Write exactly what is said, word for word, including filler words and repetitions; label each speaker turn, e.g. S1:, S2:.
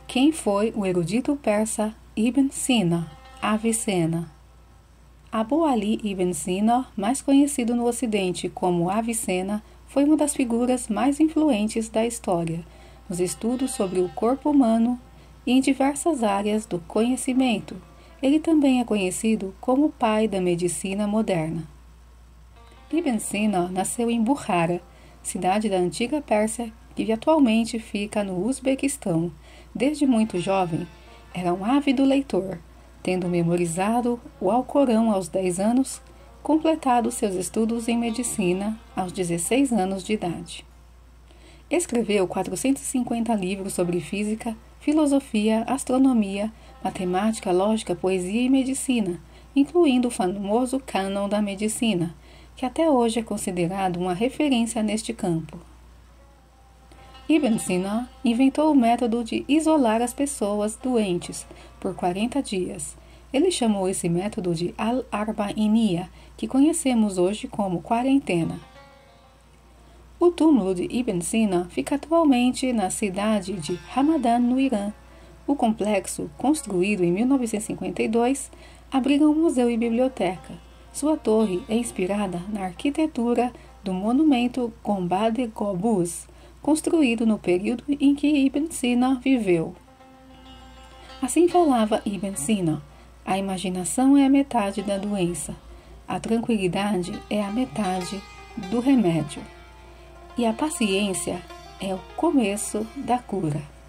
S1: Quem foi o erudito persa Ibn Sina, Avicena? Abu Ali Ibn Sina, mais conhecido no Ocidente como Avicena, foi uma das figuras mais influentes da história, nos estudos sobre o corpo humano e em diversas áreas do conhecimento. Ele também é conhecido como o pai da medicina moderna. Ibn Sina nasceu em Bukhara, cidade da antiga Pérsia que atualmente fica no Uzbequistão. Desde muito jovem, era um ávido leitor, tendo memorizado o Alcorão aos dez anos, completado seus estudos em medicina aos dezesseis anos de idade. Escreveu quatrocentos e cinquenta livros sobre física, filosofia, astronomia, matemática, lógica, poesia e medicina, incluindo o famoso Cânon da Medicina, que até hoje é considerado uma referência neste campo. Ibn Sina inventou o método de isolar as pessoas doentes por quarenta dias. Ele chamou esse método de Al-Arba'iniya, que conhecemos hoje como quarentena. O túmulo de Ibn Sina fica atualmente na cidade de Hamadan, no Irã. O complexo, construído em mil novecentos e cinquenta e dois, abriga um museu e biblioteca. Sua torre é inspirada na arquitetura do monumento Gombad-e Gobuz, construído no período em que Ibn Sina viveu. Assim falava Ibn Sina: a imaginação é a metade da doença, a tranquilidade é a metade do remédio, e a paciência é o começo da cura.